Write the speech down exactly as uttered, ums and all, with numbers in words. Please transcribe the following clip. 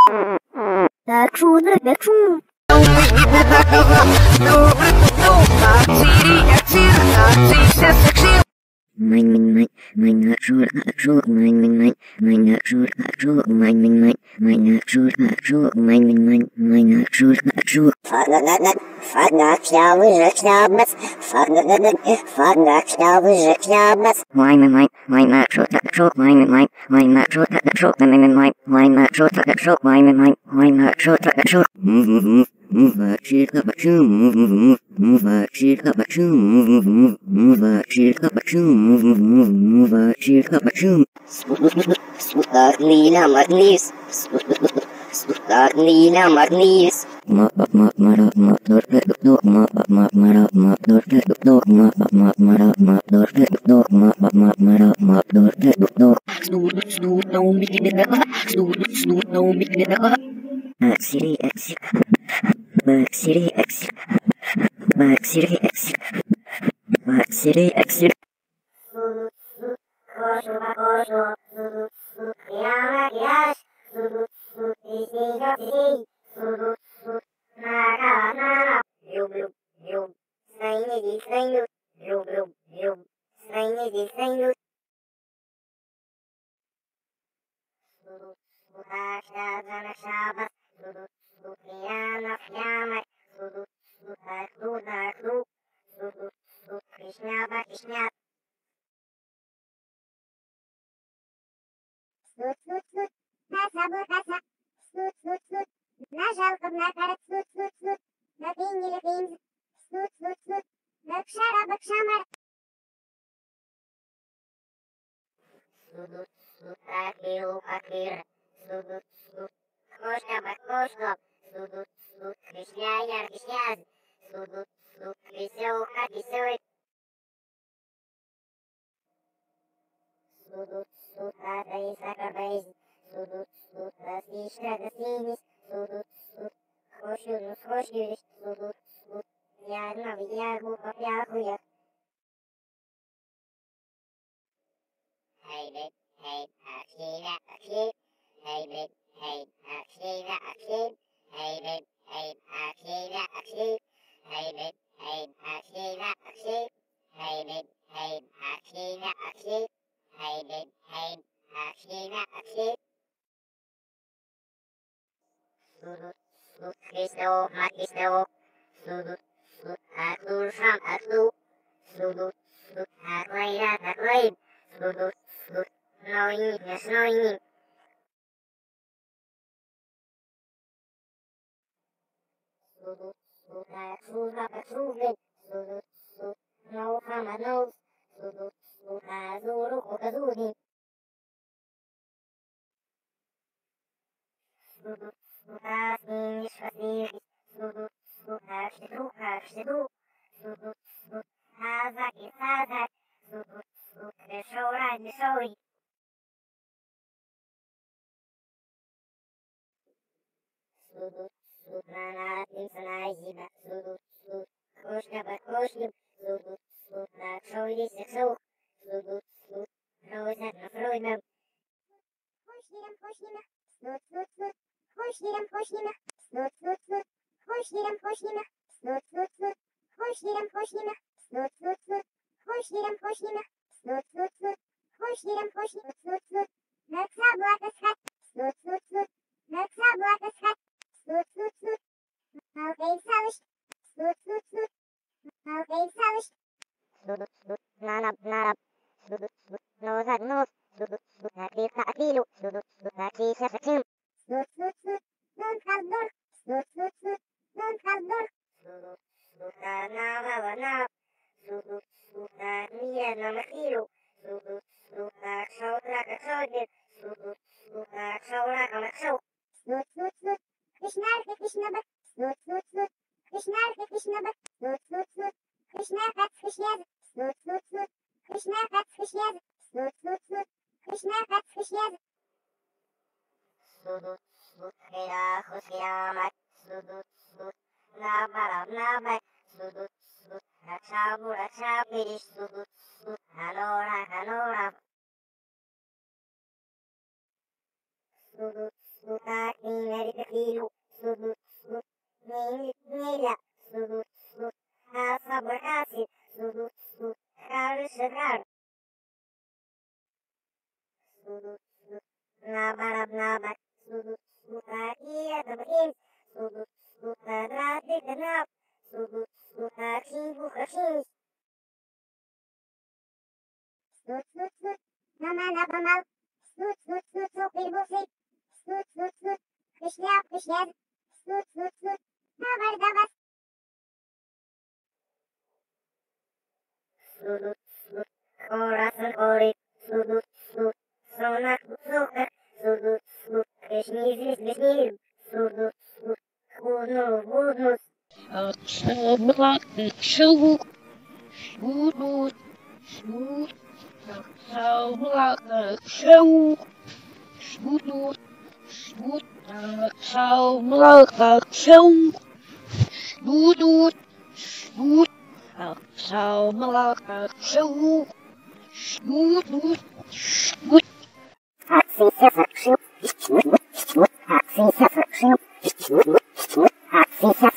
That's true, that's true. Mine, mine, mine, mine, not sure, not sure, mine, mine, mine, mine, not sure, not sure, mine, mine, mine, mine, not sure, not sure, mine, mine, mine, mine, not sure, not sure. Fuck that, shall we, shall we, fuck that, fuck that, shall we, shall we. Mine, mine, mine, mine, not sure, not sure, mine, mine, mine, not sure, not sure, mine, mine, mine, mine, not sure, not sure, mine, mine, mine, mine, not sure, not sure. Move a cheek up a chew, move a cheek up a chew, move a cheek up a chew, move a cheek up a chew. Lila Magnis, Lila Magnis. Mop up, mop, mop, mop, mop, door, get the door, mop up, mop, mop, up, mop, door, get the door, mop up, mop, mop, up, mop, door, get the door, mop up, mop, mop, up, mop, door, get the door. Snoot, snoot, don't be the dog. Snoot, snoot, don't be the dog. Back city exit. Back city exit. Back city exit. Back city exit. Snoot, snoot, snoot, kasa, kasa, snoot, snoot, snoot, нажал на карат, snoot, snoot, snoot, на пинни лепинз, snoot, snoot, snoot, бакшара, бакшамар. Snoot, snoot, акил, акир, snoot, snoot, кошка, бакошка, snoot, snoot, кришняя, кришняз, snoot, snoot, веселка, веселый. Snoot, snoot, атаис, акабейз. Sudut, sudut, das ist ja das Linis. Sudut, sudut, hoşgörüs, hoşgörüs. Sudut, sudut, yarına bir yahu, pap yahuya. Hey bit, hey, akşira, akşir. Hey bit, hey, akşira, akşir. Hey bit, hey, akşira, akşir. Hey bit, hey, akşira, akşir. Hey bit, hey, akşira, akşir. Hey bit, hey, akşira, akşir. Sudut, sudut, Christo, Makisto. Sudut, sudut, Aklur, Sham, Aklu. Sudut, sudut, Aklayra, Aklayb. Sudut, sudut, Noini, Nesnoini. Sudut, sudut, Aksuva, Aksuvin. Sudut, sudut, No, Hama, Nos. Sudut, sudut, Azuru, Okazuni. Sudut, sudut, Asnish, Asnish. Sudut, sudut, Ashtidu, Ashtidu. Sudut, sudut, Hazak, Hazak. Sudut, sudut, Neshora, Neshori. Sudut, sudut, Nanatim, Sanajiba. Sudut, sudut, Koshka, Bakoshkim. Sudut, sudut, Nakshori, Sekso. Sudut, sudut, Rozak, Nafroidam. Hoşgiram, hoşgima. Sudut, sudut, sudut. Hoşgiram, hoşgima. Sudut, sudut, sudut. Hoşgiram, hoşgima. Sudut, sudut, sudut. Hoşgiram, hoşgima. Sudut, sudut, sudut. Hoşgiram, hoşgima. Sudut, sudut, sudut. Hoşgiram, hoşgima. Sudut, sudut. Naksa, Buataskat. Sudut, sudut, sudut. Naksa, Buataskat. Sudut, sudut, sudut. Halkayı salış. Sudut, sudut, sudut. Halkayı salış. Sudut, sudut. Nanab, nanab. Sudut, sudut. Nozak, noz. Sudut, sudut. Akbil, akbilu. Sudut, sudut. Akbil, sasakim. Sudut, sudut, sudut. Non kaldor. Sudut, sudut, sudut. Non kaldor. Sudut, sudut. Nava, vanab. Sudut, sudut. Akmira, namakilu. Sudut, sudut. Akshautra, akshaudir. Sudut, sudut. Akshaura, akakshaw. Sudut, sudut, sudut. Krishnar, Krishnabak. Sudut, sudut, sudut. Krishnar, Krishnabak. Sudut, sudut, sudut. Krishna, Kat, Krishyaz. Sudut, sudut, sudut. Krishna, Kat, Krishyaz. Sudut, sudut, sudut. Krishna, Kat, Krishyaz. Sudut, sudut. Khilahus, khilamat. Sudut, sudut. Nabarab, nabak. Sudut, sudut. Akshabu, akshabirish. Sudut, sudut. Hanora, hanora. Sudut, sudut. Akmineri. tak, sudu, sudu, tak, iya, tak, in, sudu, sudu, tak, drat, dik, nap, sudu, sudu, tak, shingu, khashins. Snoet, snoet, snoet, mama, na, mama, snoet, snoet, snoet, zo, bir bozik, snoet, snoet, snoet, kışlap, kışlap, snoet, snoet, snoet, dabar, dabar. Snoet, snoet, korasın, korik, snoet, snoet, sonak, soka, snoet, snoet, kışnizlis, kışnil, snoet, snoet, kudnus, kudnus. Akşamlar soğuk, snoet, snoet, akşamlar soğuk, snoet, snoet, akşamlar soğuk, snoet, snoet, akşamlar soğuk, snoet, snoet. Aksi sıfır, şu, snoet, snoet, aksi sıfır, şu, snoet, snoet, aksi sıfır.